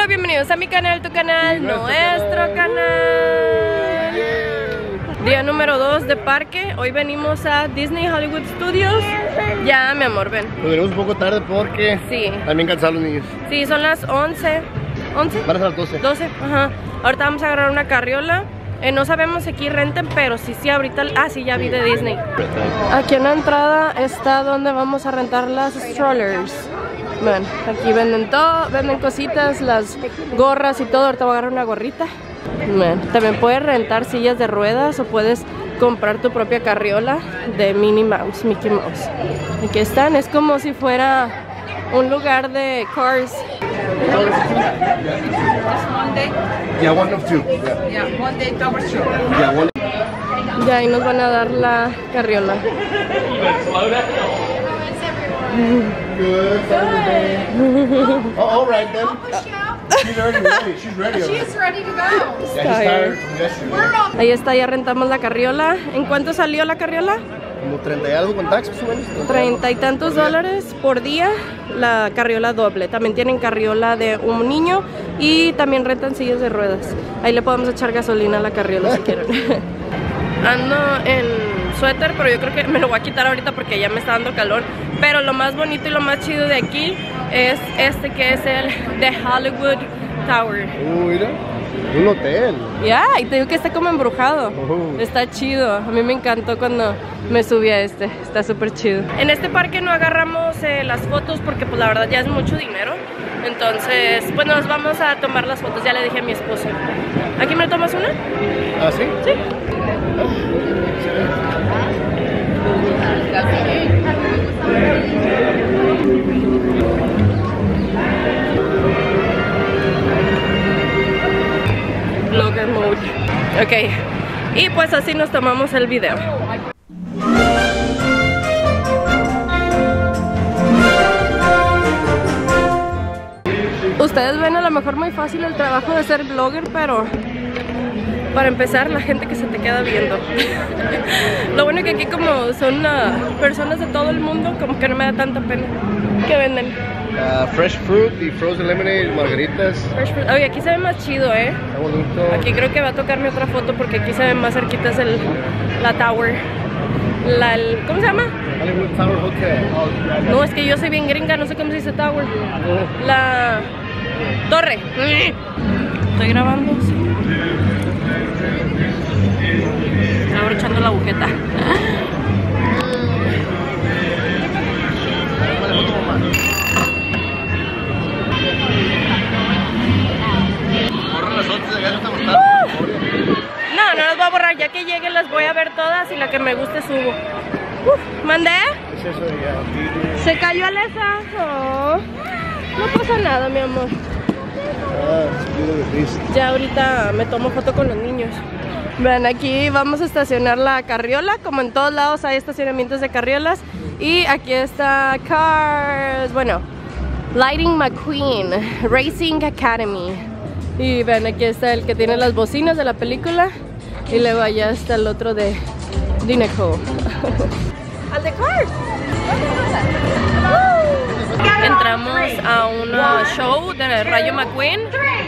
bienvenidos a mi canal, tu canal, nuestro canal. Día número 2 de parque. Hoy venimos a Disney Hollywood Studios. Ya, mi amor, ven. Nos venimos un poco tarde porque también cansaron los niños. Sí, son las 11. ¿11? Van a ser las 12. 12, ajá. Ahorita vamos a agarrar una carriola. No sabemos si aquí renten, pero sí, ahorita... Ah, sí, ya vi de Disney. Aquí en la entrada está donde vamos a rentar las strollers. Bueno, aquí venden todo, venden cositas, las gorras y todo. Ahorita voy a agarrar una gorrita. Bueno, también puedes rentar sillas de ruedas o puedes comprar tu propia carriola de Minnie Mouse, Mickey Mouse. Aquí están, es como si fuera un lugar de Cars. Yeah, one of two. Yeah, one day double stroke. Yeah, one. Ya ahí nos van a dar la carriola. Good. Oh, all right then. She's already ready. She's ready. She's ready to go. Yeah, she's tired from yesterday. Ahí está, ya rentamos la carriola. ¿En cuánto salió la carriola? Como 30 y algo con tax, más o menos. 30 y tantos dólares por día. La carriola doble. También tienen carriola de un niño y también rentan sillas de ruedas. Ahí le podemos echar gasolina a la carriola si quieren. Ando en suéter, pero yo creo que me lo voy a quitar ahorita porque ya me está dando calor. Pero lo más bonito y lo más chido de aquí es este, que es el The Hollywood Tower. Mira, un hotel. Ya, y te digo que está como embrujado. Está chido. A mí me encantó cuando me subí a este. Está súper chido. En este parque no agarramos las fotos porque pues la verdad ya es mucho dinero. Entonces pues nos vamos a tomar las fotos. Ya le dije a mi esposo. ¿Aquí me tomas una? ¿Ah, sí? Sí. Vlogger mode. Ok. Y pues así nos tomamos el video. Ustedes ven a lo mejor muy fácil el trabajo de ser blogger, pero para empezar, la gente que se te queda viendo. Lo bueno que aquí como son personas de todo el mundo, como que no me da tanta pena. ¿Qué venden? Fresh fruit y frozen lemonade, margaritas. Fresh fruit. Oye, aquí se ve más chido, ¿eh? Está bonito. Aquí creo que va a tocarme otra foto porque aquí se ve más cerquitas la tower. ¿Cómo se llama? Hollywood Tower Hotel. No, es que yo soy bien gringa, no sé cómo se dice tower. La torre. Estoy grabando, sí. Estoy abrochando la agujeta. No, no las voy a borrar, ya que lleguen las voy a ver todas y la que me guste subo. ¿Mandé? ¿Qué es eso de ya? ¿Se cayó Alesa? Oh, no pasa nada, mi amor. Ya ahorita me tomo foto con los niños. Vean, aquí vamos a estacionar la carriola. Como en todos lados hay estacionamientos de carriolas. Y aquí está Cars, bueno, Lightning McQueen Racing Academy. Y ven, aquí está el que tiene las bocinas de la película. Y luego allá está el otro de Dineco. ¡Al de Cars! Entramos a un show de Rayo McQueen.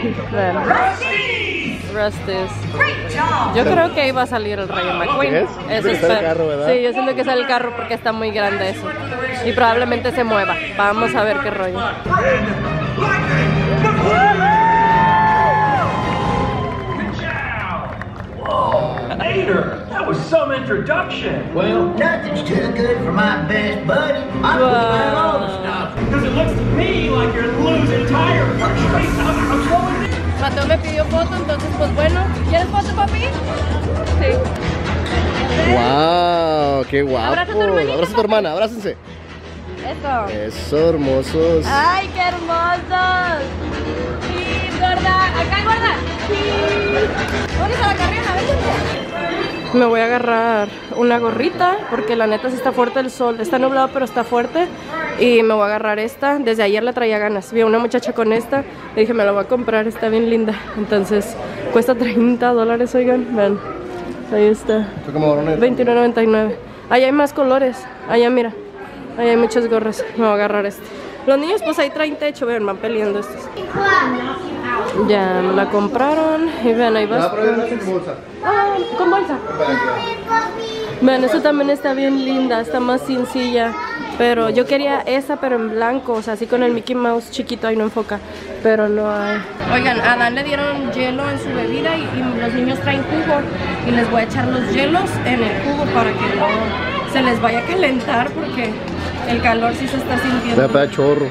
Rusty's. Yo creo que iba a salir el Rayo McQueen. Eso es el carro, ¿verdad? Sí, yo siento que sale el carro porque está muy grande eso. Y probablemente se mueva. Vamos a ver qué rollo. Later, that was some introduction. Well, nothing's too good for my best buddy. I'm doing all the stuff. Because it looks to me like you're losing tire pressure. I'm slowing down. Mateo me pidió foto, entonces pues bueno. ¿Quieres foto, papi? Sí. ¡Wow! ¡Qué guapo! Abraza a tu hermanita, Abraza a tu hermana, abrácense. Eso. Eso, hermosos. ¡Ay, qué hermosos! Sí, gorda. Acá, gorda. Sí. ¿Dónde está la carriola? Me voy a agarrar una gorrita porque la neta sí está fuerte el sol. Está nublado pero está fuerte. Y me voy a agarrar esta. Desde ayer le traía ganas. Vi a una muchacha con esta. Le dije, me la voy a comprar. Está bien linda. Entonces, cuesta $30, oigan. Vean. Ahí está. $29.99. Ahí hay más colores. Allá, mira. Ahí hay muchas gorras. Me voy a agarrar este. Los niños pues ahí traen techo. Vean, van peleando estos. Ya me la compraron. Y vean, ahí va. Ah, con bolsa. Vean, esta también está bien linda, está más sencilla. Pero yo quería esa, pero en blanco, o sea, así con el Mickey Mouse chiquito, ahí no enfoca. Pero no hay. Oigan, a Dan le dieron hielo en su bebida y los niños traen jugo. Y les voy a echar los hielos en el jugo para que no se les vaya a calentar porque el calor sí se está sintiendo. Me da chorro.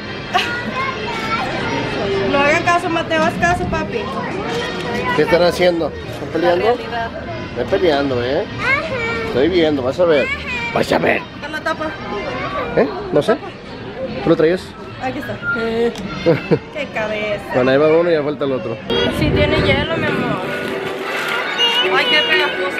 No hagan caso, Mateo, haz caso, papi. ¿Qué están haciendo? ¿Están peleando? Están peleando, Estoy viendo, vas a ver. Vas a ver. ¿Qué la tapa? No sé. ¿Tú lo traías? Aquí está. Qué cabeza. Bueno, ahí va uno y ya falta el otro. Sí tiene hielo, mi amor. Ay, qué pegajosa.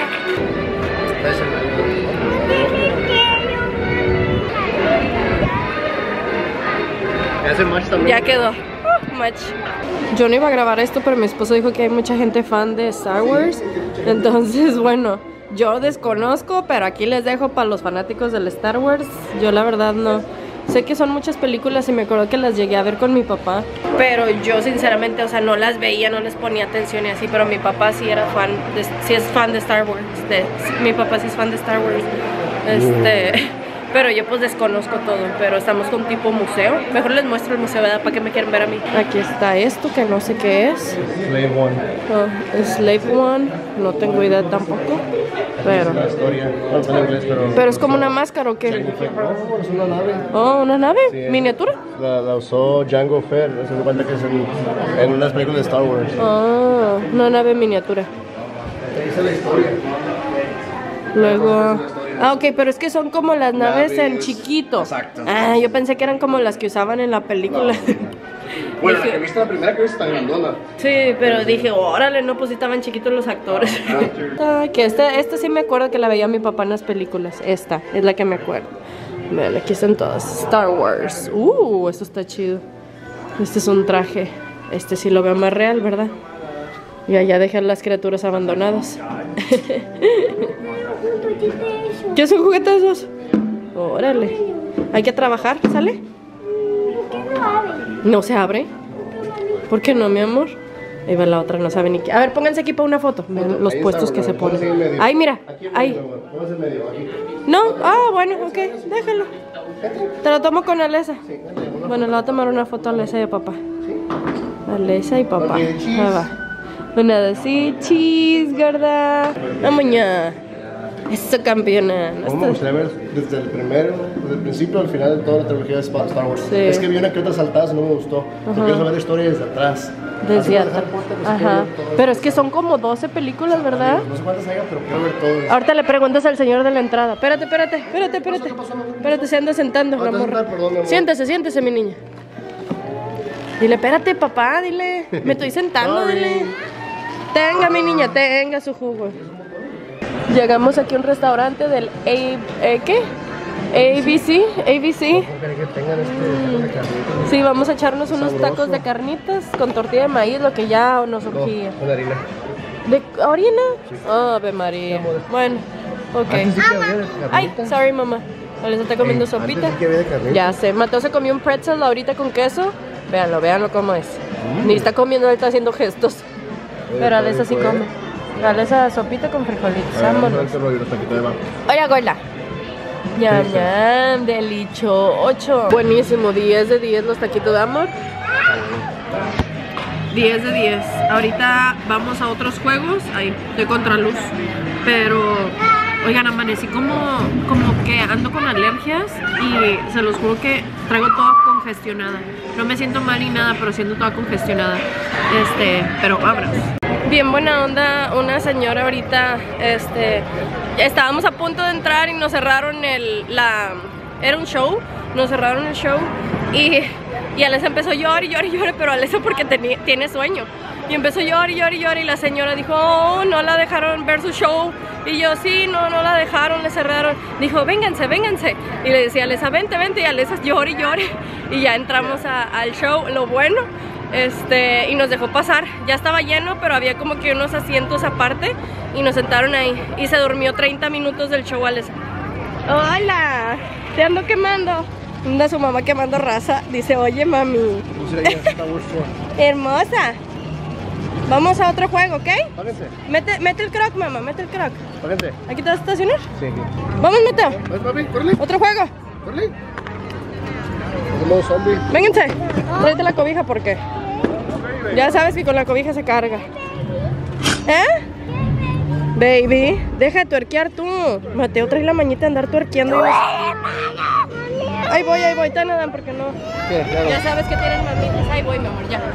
Ya quedó. Much. Yo no iba a grabar esto, pero mi esposo dijo que hay mucha gente fan de Star Wars. Entonces, bueno, yo desconozco, pero aquí les dejo para los fanáticos del Star Wars. Yo la verdad no. Sé que son muchas películas y me acuerdo que las llegué a ver con mi papá, pero yo sinceramente, o sea, no las veía, no les ponía atención y así, pero mi papá sí era fan, sí es fan de Star Wars. Mi papá sí es fan de Star Wars. Pero yo pues desconozco todo, pero estamos con tipo museo. Mejor les muestro el museo, ¿verdad? ¿Para qué me quieren ver a mí? Aquí está esto, que no sé qué es. Slave One. Oh, Slave One, no tengo idea tampoco. Pero... La historia. No está en inglés, pero... ¿Pero es como una máscara o qué? No, es una nave. Oh, ¿una nave? Sí, ¿Miniatura? La usó Jango Fett. Se da cuenta que es en unas películas de Star Wars. Oh, una nave miniatura. Ahí está la historia. Luego... Ah, ok, pero es que son como las naves en chiquito. Exacto. Ah, yo pensé que eran como las que usaban en la película. No. Bueno, la que viste, la primera que viste, está grandona. Sí, pero dije, órale, no, pues sí estaban chiquitos los actores. Que esta sí me acuerdo que la veía mi papá en las películas. Esta es la que me acuerdo. Vean, aquí están todas. Star Wars. Esto está chido. Este es un traje. Este sí lo veo más real, ¿verdad? Y allá dejan las criaturas abandonadas. ¿Qué son juguetes esos? Órale. Hay que trabajar, ¿sale? ¿No se abre? ¿Por qué no, mi amor? Ahí va la otra, no sabe ni qué. A ver, pónganse aquí para una foto. Vean los puestos que se ponen. Ahí, mira. Ahí. No, bueno, ok, déjalo. Te lo tomo con Alesa. Bueno, le voy a tomar una foto a Alesa y a papá. Alesa y papá. Ahí va. Una de así, cheese, gorda. Mañana. Eso, campeona. Me gustaría ver desde el principio al final de toda la trilogía de Star Wars. Sí. Es que vi una que otras saltadas y no me gustó. Porque quiero saber la historia desde atrás. Desde atrás. Ajá. Pero es que son como 12 películas, ¿verdad? No sé cuántas hay, pero quiero ver todo. Ahorita le preguntas al señor de la entrada. Espérate. Espérate, se anda sentando, la morra. Siéntese, mi niña. Dile, espérate, papá, dile. Me estoy sentando, dile. Tenga, mi niña, tenga su jugo. Llegamos aquí a un restaurante del ¿qué? ABC. Sí, vamos a echarnos unos tacos de carnitas con tortilla de maíz, lo que ya nos surgía. Con harina. ¿De harina? Ave María. Bueno, ok. Ay, sorry, mamá. ¿Les está comiendo sopita? Ya sé, Mateo se comió un pretzel ahorita con queso. Véanlo cómo es. Ni está comiendo, él está haciendo gestos. Pero Alesa sí come. Alesa sopita con frijolitos. Vámonos. Oye, gorda. Ñam, delichoso. Buenísimo, 10 de 10 los taquitos de amor. 10 de 10. Ahorita vamos a otros juegos. Ahí, de contraluz. Pero, oigan, amanecí como que ando con alergias. Y se los juro que traigo toda congestionada. No me siento mal ni nada, pero siento toda congestionada. Pero vámonos. Bien buena onda, una señora ahorita, estábamos a punto de entrar y nos cerraron era un show, nos cerraron el show y Alesa empezó a llorar, pero Alesa porque tiene sueño. Y empezó a llorar y la señora dijo, oh, no la dejaron ver su show. Y yo, sí, no la dejaron, le cerraron. Dijo, vénganse. Y le decía a Alesa, vente, y Alesa llore. Y ya entramos al show, lo bueno. Y nos dejó pasar, ya estaba lleno, pero había como que unos asientos aparte y nos sentaron ahí y se durmió 30 minutos del show. Alesa, hola, te ando quemando. Anda su mamá quemando raza, dice, oye mami. Hermosa, Vamos a otro juego, ¿ok? Párense. Mete el croc, mamá, mete el croc. Párense. ¿Aquí te vas a estacionar? Sí, aquí. Vamos, Mateo. Ven, papi, córrele. Otro juego. Córrele. Como zombie. Vénganse. Tráete la cobija porque ya sabes que con la cobija se carga. ¿Eh? Baby, deja de tuerquear tú. Mateo trae la mañita de andar tuerqueando. Ahí voy, te nadan porque no. Sí, claro. Ya sabes que tienen mamitas. Ahí voy, mi amor, ya.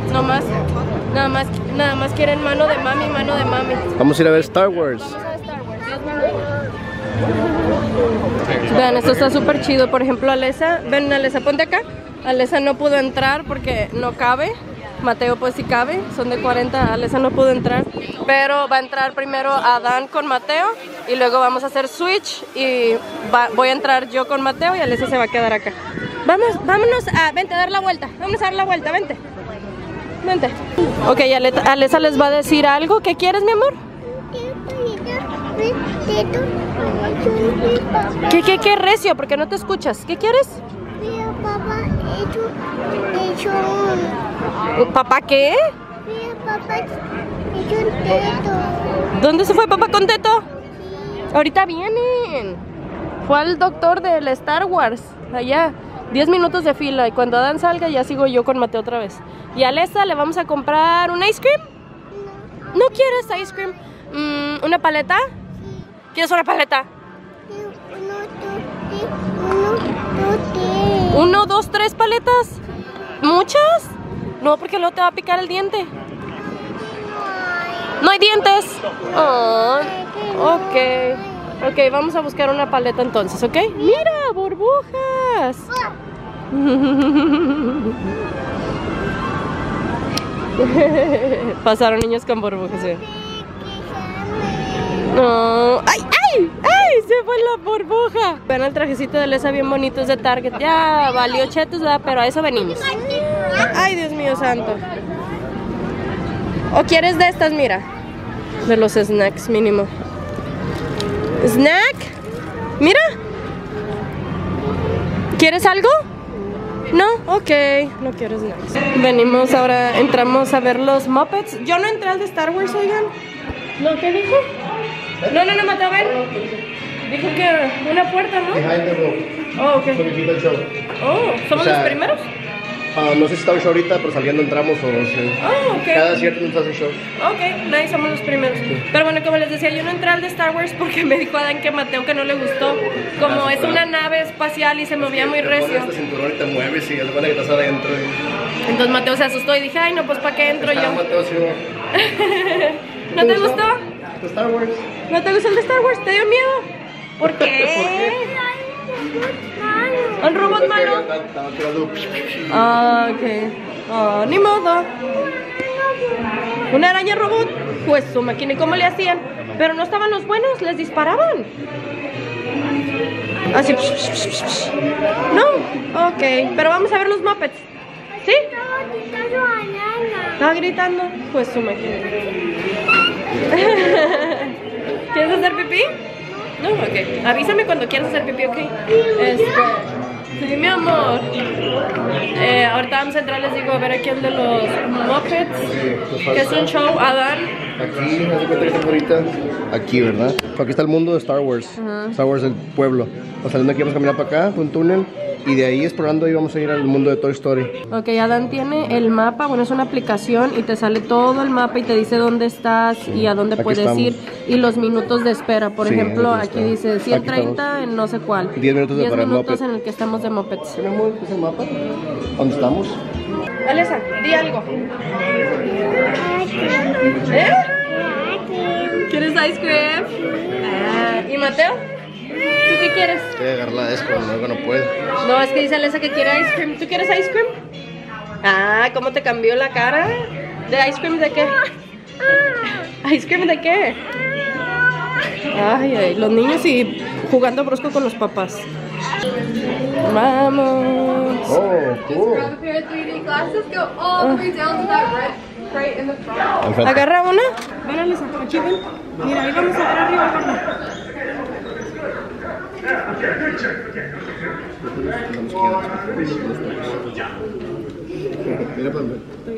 Nada más quieren mano de mami, mano de mami. Vamos a ir a ver Star Wars. Vamos a Star Wars, 10 minutos. Vean, esto está súper chido. Por ejemplo, Alesa, ven Alesa, ponte acá. Alesa no pudo entrar porque no cabe. Mateo pues sí cabe, son de 40, Alesa no pudo entrar. Pero va a entrar primero Adán con Mateo y luego vamos a hacer switch y voy a entrar yo con Mateo y Alesa se va a quedar acá. Vámonos a, vente a dar la vuelta, vamos a dar la vuelta, vente. Vente. Ok, Alesa les va a decir algo. ¿Qué quieres, mi amor? ¿Qué recio? Porque no te escuchas. ¿Qué quieres? ¿Papá qué? ¿Dónde se fue papá con Teto? Ahorita vienen. Fue al doctor del Star Wars. Allá. 10 minutos de fila y cuando Adán salga ya sigo yo con Mateo otra vez. Y a Alesa le vamos a comprar un ice cream. ¿No quieres ice cream? ¿Una paleta? ¿Quieres una paleta? 1, 2, 3 paletas. ¿Muchas? No, porque luego te va a picar el diente. No hay dientes. Oh, ok, vamos a buscar una paleta entonces, ¿ok? Mira, burbujas. Pasaron niños con burbujas, ¿sí? No. ¡Ay! Se fue la burbuja. Vean el trajecito de Alesa bien bonito, es de Target. Ya valió chetos, ¿verdad? Pero a eso venimos. Ay, Dios mío santo. ¿O quieres de estas? Mira. De los snacks mínimo. ¿Snack? Mira. ¿Quieres algo? No, ok, no quiero snacks. Venimos ahora, entramos a ver los Muppets. Yo no entré al de Star Wars, oigan. ¿No? ¿Qué dijo? No, Mateo, ven. Dijo que una puerta, ¿no? Behind the room. Oh, ok. ¿Somos los primeros? No sé si está un show ahorita, pero saliendo entramos o no sé. Oh, ok. Cada cierto minuto hace show. Ok, nice, somos los primeros. Pero bueno, como les decía, yo no entré al de Star Wars porque me dijo Adán que Mateo que no le gustó. Como es una nave espacial y se movía muy recio. Este cinturón y te mueves y es buena que estás adentro. Entonces Mateo se asustó y dije, ay no, pues ¿para qué entro yo? Mateo, sí, ¿No te gustó? ¿De Star Wars? ¿No te gustó el de Star Wars? ¿Te dio miedo? ¿Por qué? ¿Un robot malo? Ah, ok. Oh, ni modo. ¿Una araña robot? Pues su máquina, ¿y cómo le hacían? Pero no estaban los buenos, les disparaban. Así. No, ok. Pero vamos a ver los Muppets. ¿Sí? Estaba gritando. Pues su máquina. ¿Quieres hacer pipí? No, ok. Avísame cuando quieras hacer pipí, ok. Sí, mi amor. Ahorita vamos a entrar, les digo, a ver aquí el de los Muppets. Que es un show, Adán. Aquí, no sé cuánto que está ahorita. Aquí, ¿verdad? Aquí está el mundo de Star Wars. Star Wars del pueblo. O saliendo aquí vamos a caminar para acá, por un túnel. Y de ahí explorando ahí vamos a ir al mundo de Toy Story. Ok, Adán tiene el mapa, bueno, es una aplicación y te sale todo el mapa y te dice dónde estás y a dónde aquí puedes estamos. ir y los minutos de espera. Por Sí, ejemplo, aquí aquí está. dice 130 en no sé cuál. 10 minutos de 10 para el minutos Muppet. en el que estamos de Muppets. ¿Tenemos ese mapa? ¿Dónde estamos? Alesa, di algo. ¿Eh? ¿Quieres ice cream? ¿Y Mateo? ¿Tú qué quieres? Voy a agarrar la de pero luego no puedo. No, es que dice Alesa que quiere ice cream. ¿Tú quieres ice cream? Ah, ¿cómo te cambió la cara? ¿De ice cream de qué? ¿Ice cream de qué? Ay, los niños y jugando brusco con los papás. Vamos. Oh, cool. Grab a pair of 3D glasses, go all the way down to that red crate in the front. Agarra una. Ven, Alesa, aquí ven. Mira, ahí vamos a ver arriba, agarra. Mira para mí.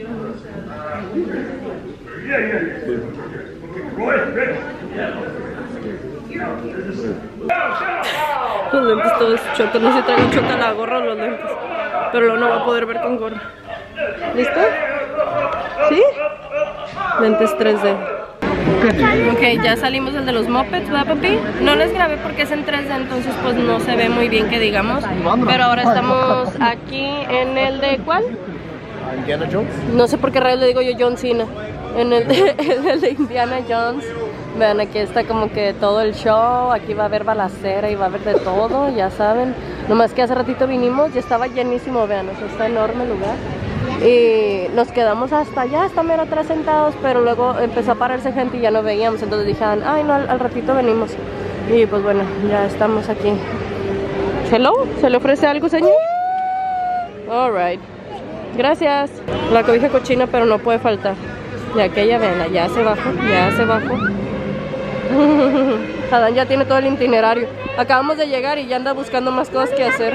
Los lentes todos chocan, no sé si traigo choca la gorra o los lentes. Pero luego no va a poder ver con gorra. ¿Listo? ¿Sí? Lentes 3D. Ok, ya salimos del de los mopeds, ¿verdad, papi? No les grabé porque es en 3D, entonces pues no se ve muy bien que digamos. Pero ahora estamos aquí en el de ¿cuál? Indiana Jones. No sé por qué rayos le digo yo John Cena. En el de Indiana Jones. Vean, aquí está como que todo el show. Aquí va a haber balacera y va a haber de todo, ya saben. Nomás que hace ratito vinimos y estaba llenísimo, vean, o sea, está enorme el lugar. Y nos quedamos hasta allá, hasta mero atrás sentados, pero luego empezó a pararse gente y ya no veíamos. Entonces dijeron, ay no, al ratito venimos. Y pues bueno, ya estamos aquí. Hello, ¿se le ofrece algo, señor? Alright. Gracias. La cobija cochina, pero no puede faltar. Y aquella, ven, ya se bajó, ya se bajó. Adán ya tiene todo el itinerario. Acabamos de llegar y ya anda buscando más cosas que hacer.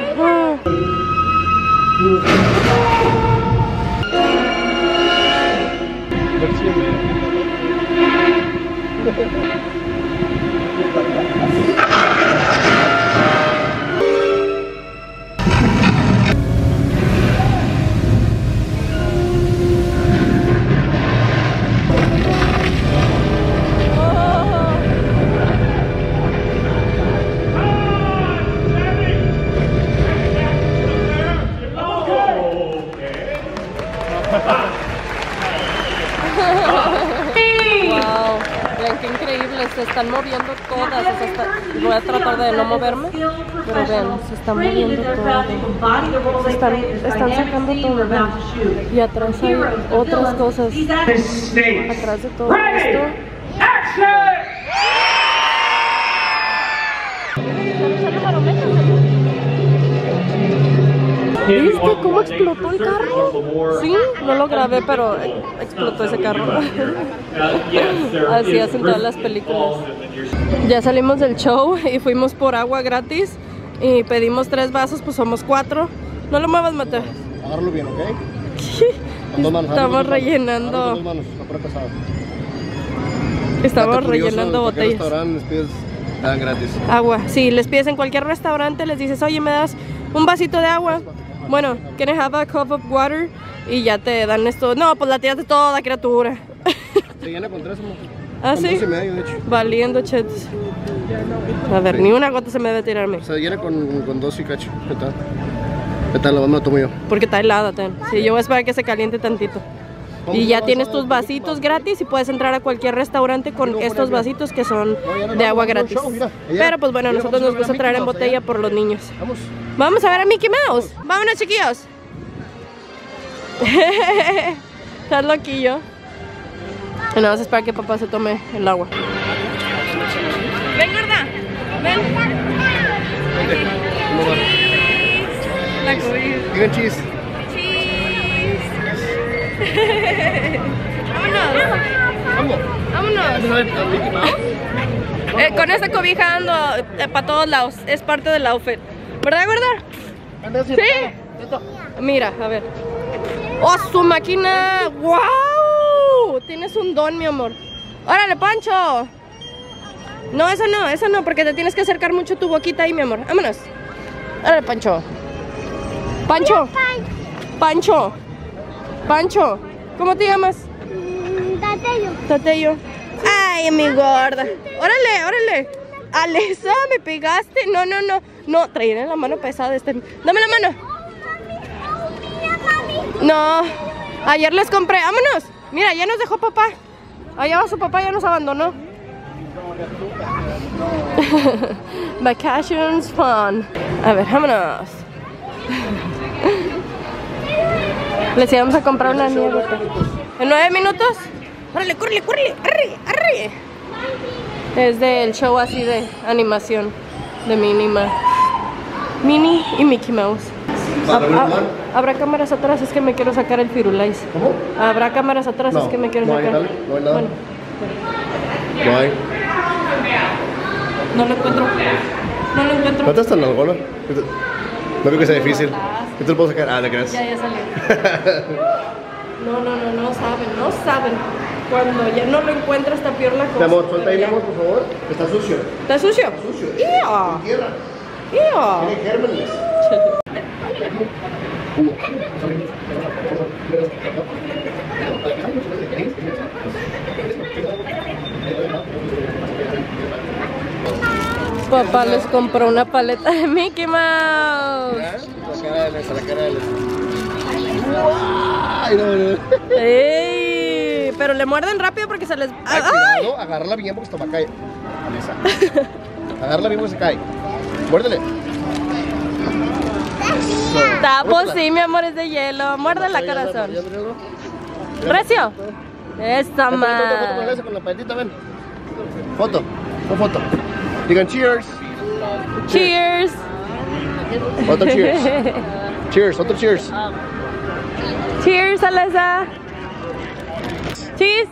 Wow, vean qué increíble, se están moviendo todas. Voy a tratar de no moverme, pero vean, se están moviendo todas. Están sacando todo, vean. Y atrás hay otras cosas. Atrás de todo esto. ¿Viste cómo explotó el carro? Sí, no lo grabé, pero explotó ese carro. Así hacen todas las películas. Ya salimos del show y fuimos por agua gratis y pedimos 3 vasos, pues somos 4. No lo muevas, Mateo. Agárralo bien, ¿ok? Con 2 manos. Estamos rellenando. Con 2 manos, no por pesado. Estamos rellenando botellas. Restaurante les pides, dan gratis. Agua, sí, les pides en cualquier restaurante, les dices, oye, ¿me das un vasito de agua? Bueno, can I have a cup of water? Y ya te dan esto. No, pues la tiraste toda, criatura. Se llena con 3, amor. ¿Ah, sí? 2 y medio, de hecho. Valiendo, chetos. A ver, ni una gota se me debe tirarme. Se llena con 2 y cacho. ¿Qué tal? ¿Qué tal? Lo tomo yo. Porque está helada, ten. Sí, yo voy a esperar que se caliente tantito. Y ya tienes tus vasitos gratis y puedes entrar a cualquier restaurante con estos vasitos que son de agua gratis. Pero pues bueno, a nosotros nos gusta traer en botella por los niños. Vamos a ver a Mickey Mouse. Vámonos, chiquillos. Estás loquillo. Y nada más esperar que papá se tome el agua. Ven, gorda. Ven. La cubilla. Digan cheese. Vámonos. Vámonos. Con esta cobija ando para todos lados. Es parte del outfit. ¿Verdad, gorda? Sí. Mira, a ver. ¡Oh, su máquina! ¡Wow! Tienes un don, mi amor. ¡Órale, Pancho! No, eso no, porque te tienes que acercar mucho tu boquita ahí, mi amor. Vámonos. ¡Órale, Pancho! ¡Pancho! ¡Pancho! ¡Pancho! ¿Cómo te llamas? Tateyo. Tateyo. ¡Ay, mi gorda! ¡Órale, órale! ¡Alesa, me pegaste! No, no, no. No, traeré la mano pesada este. ¡Dame la mano! No, ayer les compré. ¡Vámonos! Mira, ya nos dejó papá. Allá va su papá, ya nos abandonó. Vacations fun. A ver, vámonos. Les íbamos a comprar una nieve. ¿En 9 minutos? ¡Órale, córrele, córrele! ¡Arre, arre! Es del show así de animación de Minnie y Mickey Mouse. Habrá cámaras atrás, es que me quiero sacar el Firulais. ¿Cómo? Habrá cámaras atrás, es que me quiero sacar. No hay nada. Bueno. No hay. No lo encuentro. No lo encuentro. ¿No te estás tan algola? No creo que sea difícil. ¿Qué te lo puedo sacar? Ah, ¿de qué es? Ya salió. No saben. Cuando ya no lo encuentras está peor la cosa. Mi amor, suelta ahí, mi amor, por favor. Está sucio. ¿Está sucio? Está sucio. ¡Ia! Tierra. ¡Ia! Tiene gérmenes. Papá les compró una paleta de Mickey Mouse. La cara de ¡ay, no! ¡Ey! Pero le muerden rápido porque se les... Ay, cuidado, agárrala bien porque se toma cae. Agárrala bien porque se cae. Muérdele. Tapo, sí, mi amor, es de hielo. Muérdela, corazón. ¿Recio? Esta más. Con la paletita, ven. Foto. Digan cheers. Cheers. Otro cheers. Cheers, otro cheers. Cheers, Alesa. Cheers.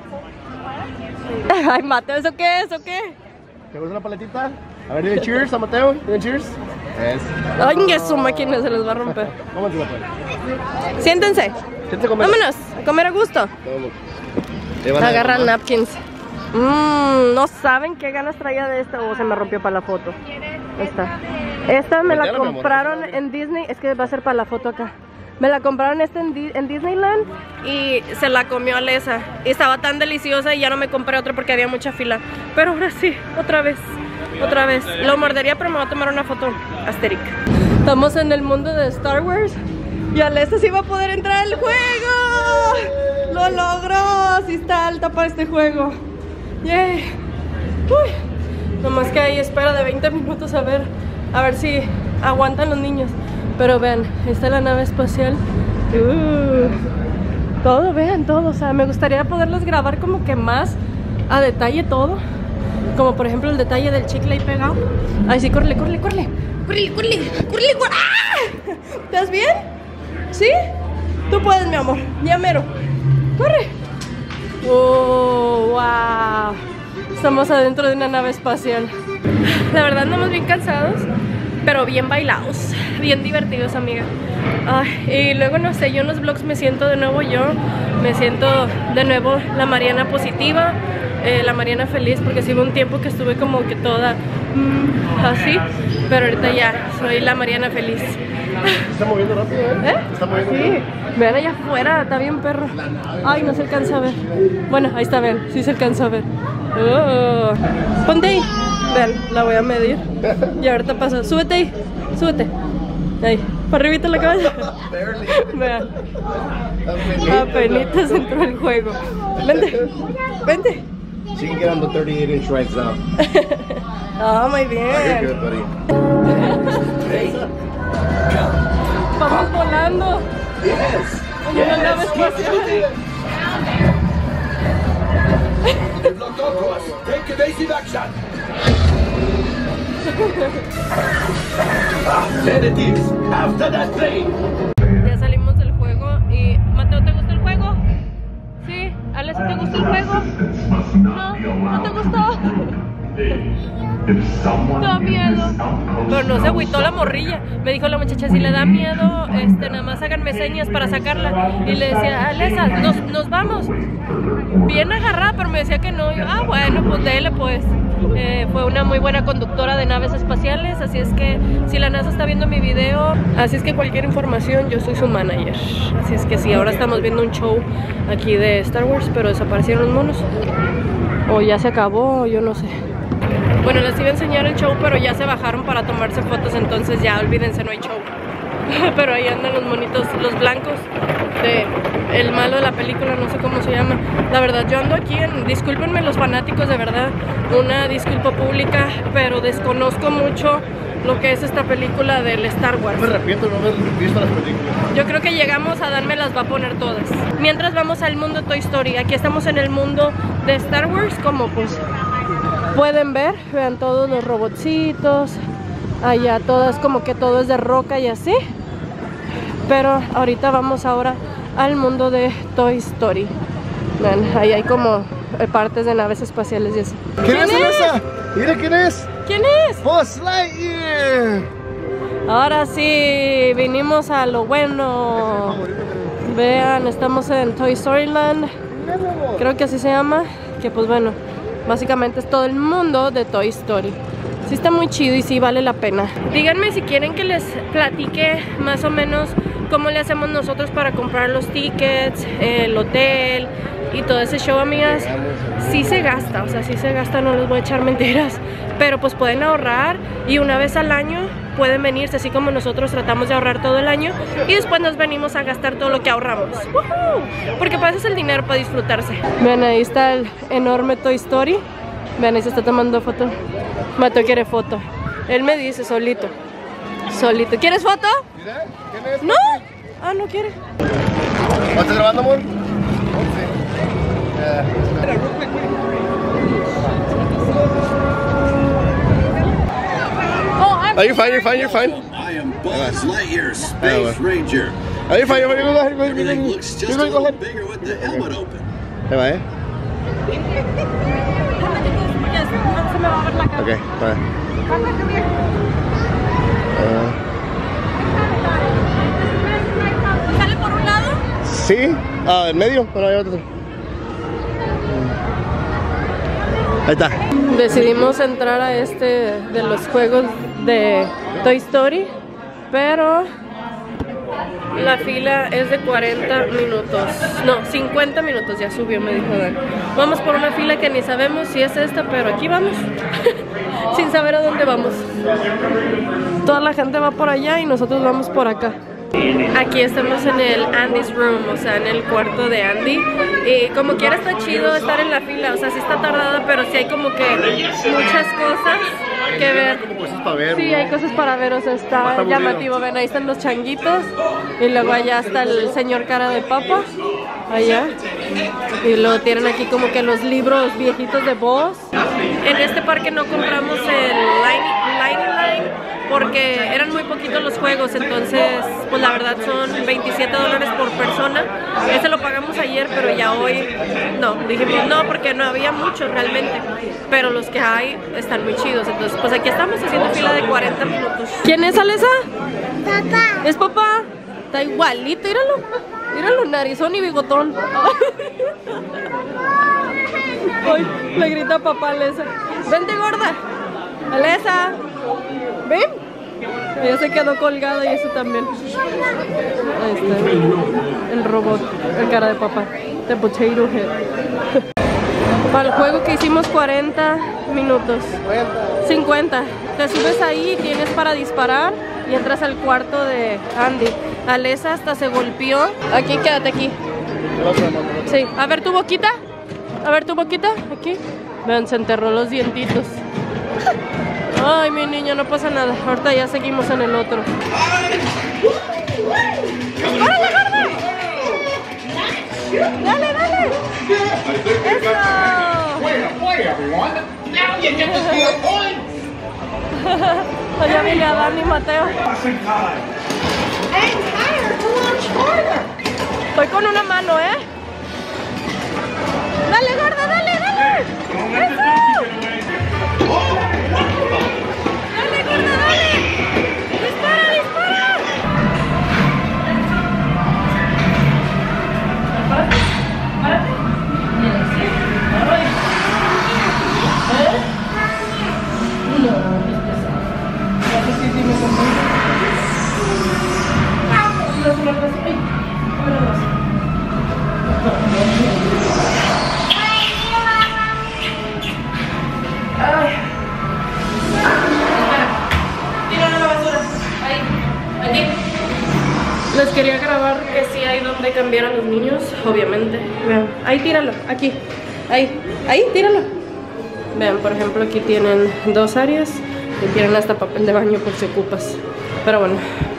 Ay, Mateo, ¿eso qué es? ¿O qué? ¿Te gusta una paletita? A ver, dile cheers a Mateo. Dile cheers. Ay, que su máquina se les va a romper. Vamos a la paleta. Siéntense. Siéntate a comer. Vámonos, a comer a gusto. Agarran napkins. No saben qué ganas traía de esta. Oh, se me rompió para la foto. Esta me la compraron en Disney. Es que va a ser para la foto acá. Me la compraron en Disneyland y se la comió Alesa. Y estaba tan deliciosa y ya no me compré otra porque había mucha fila. Pero ahora sí, otra vez. Lo mordería, pero me voy a tomar una foto asterica. Estamos en el mundo de Star Wars y Alesa sí va a poder entrar al juego. ¡Lo logró! Sí está alta para este juego. ¡Yay! Uy. Nomás que ahí espera de 20 minutos a ver si aguantan los niños. Pero vean, esta es la nave espacial. Vean todo. O sea, me gustaría poderles grabar como que más a detalle todo. Como por ejemplo el detalle del chicle ahí pegado. Ay, sí, córrele. ¡Ah! ¿Estás bien? ¿Sí? Tú puedes, mi amor. Ya mero. ¡Corre! ¡Oh, wow! Estamos adentro de una nave espacial. La verdad andamos bien cansados, pero bien bailados, bien divertidos, amiga. Ay, y luego no sé, yo en los vlogs me siento de nuevo la Mariana positiva, la Mariana feliz, porque sí hubo un tiempo que estuve como que toda así, pero ahorita ya soy la Mariana feliz. Se está moviendo rápido, ¿eh? Se está moviendo rápido. Vean allá afuera, está bien perro. Ay, no se alcanza a ver. Bueno, ahí está, vean, sí se alcanza a ver. Oh. Ponte ahí. Vean, la voy a medir. Y ahorita pasa, súbete ahí, súbete. Ahí, para arribita la cabeza. Vean. Apenitas entró el juego. Vente. She can get on the 38-inch rides now. Ah, muy bien. Good, buddy. Vamos volando. En una nave espacial. They've locked onto us. Take evasive action. Sedatives, after that plane. Ya salimos del juego y... Mateo, ¿te gusta el juego? ¿Sí? ¿Alex, te gusta el juego? ¿No te gustó? Da miedo. Pero no se agüitó la morrilla. Me dijo la muchacha, si le da miedo, nada más háganme señas para sacarla. Y le decía, Alesa, nos vamos. Bien agarrada, pero me decía que no. Yo, bueno, pues dele pues. Fue una muy buena conductora de naves espaciales, así es que si la NASA está viendo mi video, así es que cualquier información, yo soy su manager. Así es que sí, ahora estamos viendo un show aquí de Star Wars, pero desaparecieron los monos. O ya se acabó, yo no sé. Bueno, les iba a enseñar el show, pero ya se bajaron para tomarse fotos, entonces ya olvídense, no hay show. Pero ahí andan los monitos, los blancos de el malo de la película, no sé cómo se llama. La verdad, yo ando aquí discúlpenme los fanáticos, de verdad, una disculpa pública, pero desconozco mucho lo que es esta película del Star Wars. Me arrepiento de no haber visto las películas. Yo creo que llegamos a Dan me las va a poner todas. Mientras vamos al mundo Toy Story, aquí estamos en el mundo de Star Wars, como pues pueden ver, vean todos los robotcitos, allá todas como que todo es de roca y así. Pero ahorita vamos ahora al mundo de Toy Story. Vean, ahí hay como partes de naves espaciales y así. ¿Quién es esa? Mira quién es. ¿Quién es? Buzz Lightyear. Ahora sí, vinimos a lo bueno. Vean, estamos en Toy Story Land. Creo que así se llama. Que pues bueno, básicamente es todo el mundo de Toy Story. Sí está muy chido y sí vale la pena. Díganme si quieren que les platique más o menos cómo le hacemos nosotros para comprar los tickets, el hotel y todo ese show, amigas. Sí se gasta, o sea, sí se gasta, no les voy a echar mentiras. Pero pues pueden ahorrar y una vez al año pueden venirse, así como nosotros tratamos de ahorrar todo el año y después nos venimos a gastar todo lo que ahorramos. ¡Woohoo! Porque para eso es el dinero, para disfrutarse. Vean, ahí está el enorme Toy Story. Vean, ahí se está tomando foto. Mateo quiere foto. Él me dice solito. Solito. ¿Quieres foto? ¿No? Ah, no quiere. ¿Estás grabando, amor? Are you fine? You're fine? You're fine? I am Buzz Lightyear, Space Ranger. Are you fine? You're fine? Go ahead. Everything looks just a little bigger with the helmet open. Ahí va, Ok, va. ¿Sale por un lado? Sí, en medio. Bueno, ahí otro. Ahí está. Decidimos entrar a este de los juegos de Toy Story, pero la fila es de 40 minutos. No, 50 minutos, ya subió, me dijo Dan. Vamos por una fila que ni sabemos si es esta, pero aquí vamos. Sin saber a dónde vamos. Toda la gente va por allá y nosotros vamos por acá. Aquí estamos en el Andy's Room, o sea, en el cuarto de Andy. Y como quiera está chido estar en la fila, o sea, sí está tardada, pero sí hay como que muchas cosas que ver. Como cosas para ver. Sí, hay cosas para ver, o sea, está llamativo. Ven, ahí están los changuitos. Y luego allá está el señor cara de papa. Allá. Y luego tienen aquí como que los libros viejitos de Buzz. En este parque no compramos el Lightning Line porque eran muy poquitos los juegos, entonces pues la verdad son $27 por persona. Ese lo pagamos ayer, pero ya hoy no, dijimos no porque no había muchos realmente, pero los que hay están muy chidos, entonces pues aquí estamos haciendo fila de 40 minutos. ¿Quién es, Alesa? Papá. ¿Es papá? Está igualito, míralo, míralo, narizón y bigotón. Ay, le grita papá a Alesa. Vente, gorda. Alesa, ven. Ella se quedó colgada y eso también. Ahí está el robot, el cara de papá, the potato head. Para el juego que hicimos 40 minutos. 50. Te subes ahí, tienes para disparar y entras al cuarto de Andy. Alesa hasta se golpeó. Aquí, quédate aquí. Sí, a ver tu boquita. A ver tu boquita, aquí. Vean, se enterró los dientitos. Ay, mi niño, no pasa nada. Ahorita ya seguimos en el otro. ¡Órale, gorda! ¡Dale, dale! ¡Eso! Ya viene a Dani y Mateo. Estoy con una mano, ¿eh? ¡Dale, gorda, dale, dale! ¡Eso! ¡Dale, gorda, dale! ¡Dispara, dispara! ¡Párate! ¡Párate! Les quería grabar que sí hay donde cambiar a los niños, obviamente. Vean, ahí tíralo, aquí. Ahí tíralo. Vean, por ejemplo, aquí tienen dos áreas y tienen hasta papel de baño por si ocupas. Pero bueno,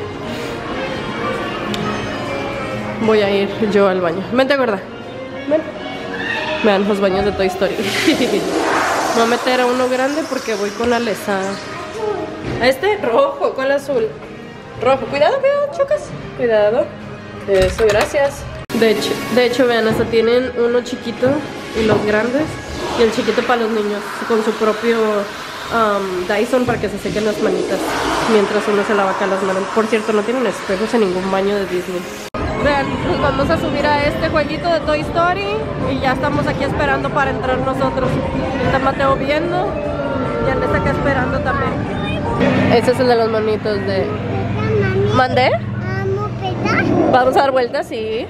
voy a ir yo al baño. Vente, gorda. Ven. Vean los baños de Toy Story. Me voy a meter a uno grande porque voy con Alesa. A este rojo, ¿cuál azul? Rojo, cuidado, cuidado, chocas. Cuidado. Eso, gracias. De hecho, vean, hasta tienen uno chiquito y los grandes. Y el chiquito para los niños, con su propio Dyson para que se sequen las manitas mientras uno se lava acá las manos. Por cierto, no tienen espejos en ningún baño de Disney. Vean, nos vamos a subir a este jueguito de Toy Story y ya estamos aquí esperando para entrar nosotros. Está Mateo viendo y Andrés acá esperando también. Ese es el de los monitos de... ¿Mandé? ¿Vamos a dar vueltas? Sí.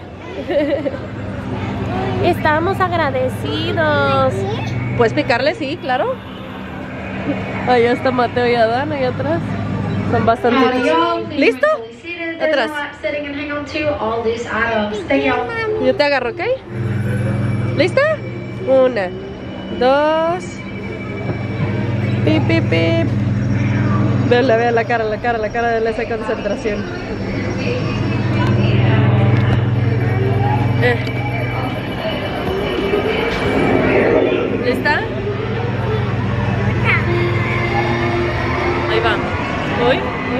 Estamos agradecidos. ¿Puedes picarle? Sí, claro. Ahí está Mateo y Adán, ahí atrás. Son bastante... ¿Listo? Atrás. Yo te agarro, ¿ok? ¿Lista? 1, 2. Pip, pip, pip. Vea la cara de esa concentración. ¿Lista? Ahí va. ¿Voy?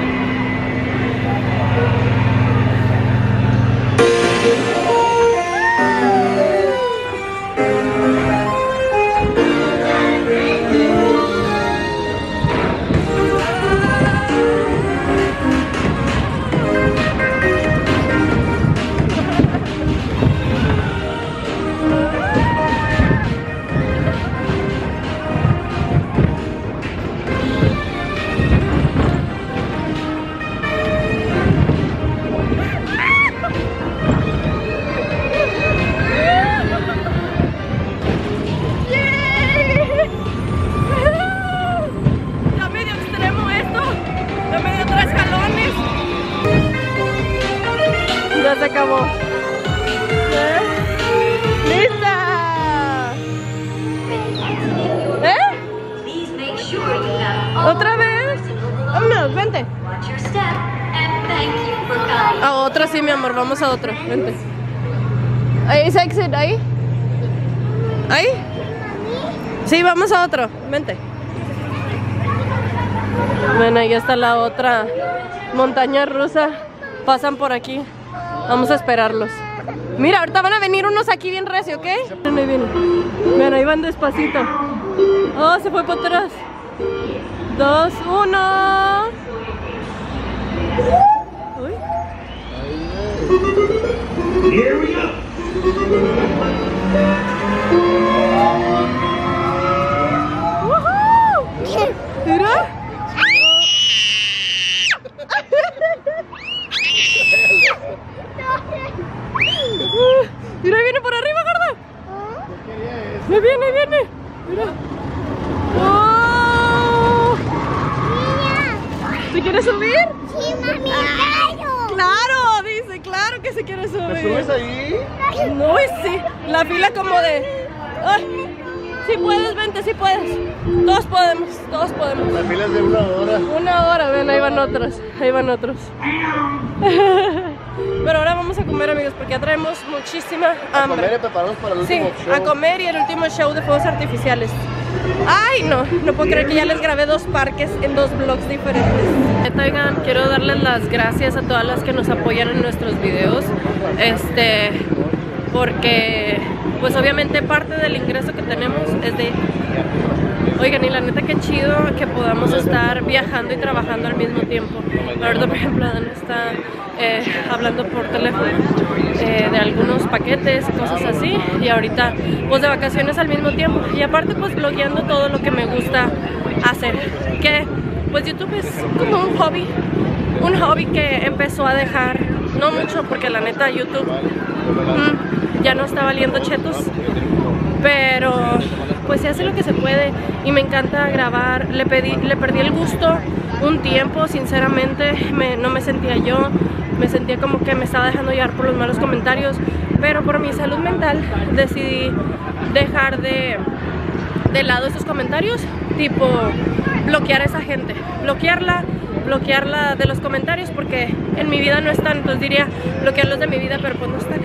Se acabó. ¡Lista! ¿Otra vez? Vámonos, vente. A otra sí, mi amor, vamos a otra. Vente. Ahí es exit, ahí. ¿Ahí? Sí, vamos a otro. Vente. Bueno, ahí está la otra montaña rusa. Pasan por aquí. Vamos a esperarlos. Mira, ahorita van a venir unos aquí bien recio, ¿ok? Ahí vienen. Mira, ahí van despacito. Oh, se fue para atrás. 2, 1. Uy. Here we go. Mira. Mira, viene por arriba, gorda. Ahí viene. Mira. ¡Oh! ¿Se quiere subir? Sí, mami, Claro, dice, claro que se quiere subir. ¿Te subes ahí? No, sí. La fila como de... Ay, sí puedes, vente, sí puedes. Todos podemos. La fila es de 1 hora. 1 hora, ven, ahí van otros. Pero ahora vamos a comer, amigos, porque ya traemos muchísima hambre. A comer y prepararnos para el último show. Sí, a comer y el último show de fuegos artificiales. Ay, no puedo creer que ya les grabé 2 parques en 2 vlogs diferentes. Oigan, quiero darles las gracias a todas las que nos apoyan en nuestros videos. Porque, pues obviamente parte del ingreso que tenemos es de... Oigan, y la neta que chido que podamos estar viajando y trabajando al mismo tiempo. Ahorita, por ejemplo, Adán está hablando por teléfono de algunos paquetes y cosas así. Y ahorita, pues de vacaciones al mismo tiempo. Y aparte, pues blogueando todo lo que me gusta hacer. Que, pues YouTube es como un hobby. Un hobby que empezó a dejar, no mucho, porque la neta YouTube ya no está valiendo chetos. Pero pues se hace lo que se puede y me encanta grabar. Le perdí el gusto un tiempo, sinceramente. No me sentía yo, me sentía como que me estaba dejando llevar por los malos comentarios. Pero por mi salud mental decidí dejar de lado esos comentarios, tipo bloquear a esa gente, bloquearla de los comentarios, porque en mi vida no están. Entonces diría bloquearlos de mi vida, pero pues no están.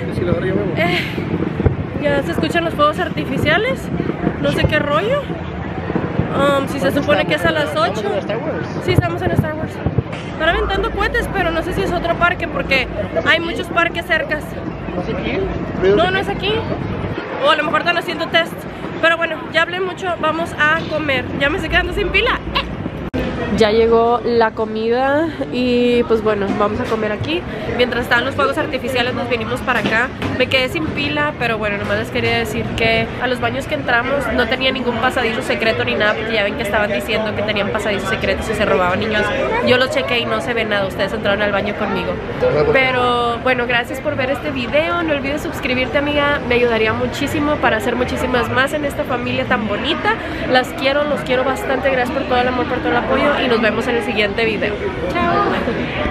Ya se escuchan los fuegos artificiales. No sé qué rollo. Si se supone que es a las 8. Sí, estamos en Star Wars. Están aventando cohetes, pero no sé si es otro parque, porque hay muchos parques cercas. ¿No es aquí? No, no es aquí. O a lo mejor están haciendo test. Pero bueno, ya hablé mucho, vamos a comer. Ya me estoy quedando sin pila. Ya llegó la comida y pues bueno, vamos a comer aquí. Mientras estaban los fuegos artificiales nos vinimos para acá. Me quedé sin pila, pero bueno, nomás les quería decir que a los baños que entramos no tenía ningún pasadizo secreto ni nada, porque ya ven que estaban diciendo que tenían pasadizos secretos y se robaban niños. Yo los chequé y no se ve nada, ustedes entraron al baño conmigo. Pero bueno, gracias por ver este video. No olvides suscribirte, amiga, me ayudaría muchísimo para hacer muchísimas más en esta familia tan bonita. Las quiero, los quiero bastante. Gracias por todo el amor, por todo el apoyo y nos vemos en el siguiente video. Chao.